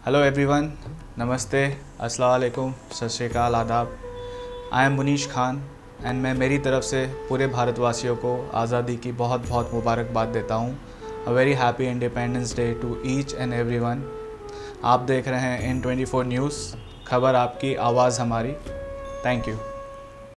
Hello everyone, नमस्ते, अस्सलाम वालेकुम, सत श्री अकाल, आदाब। I am Munish Khan and मैं मेरी तरफ से पूरे भारतवासियों को आज़ादी की बहुत बहुत मुबारकबाद देता हूँ। A very happy independence day to each and everyone. आप देख रहे हैं N24 न्यूज़, खबर आपकी, आवाज़ हमारी। Thank you.